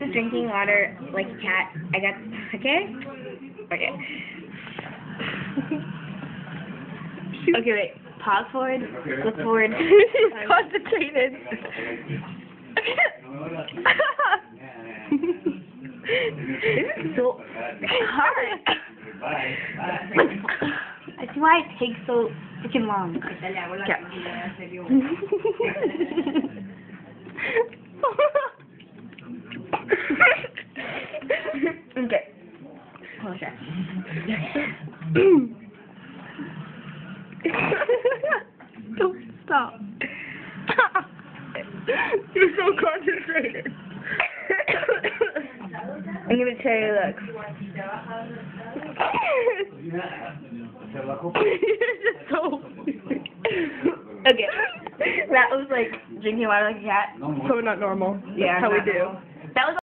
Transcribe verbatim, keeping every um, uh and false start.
Drinking water like a cat. I got okay. Okay. Okay, wait. Pause forward. Look forward. Concentrated. This is so hard. I see why it takes so freaking long. Yeah. Okay. Closer. Don't stop. You're so concentrated. I'm gonna tell you, look. You're just so. Okay. That was like drinking water like a cat. So not normal. Yeah. That's how we not do. normal. That was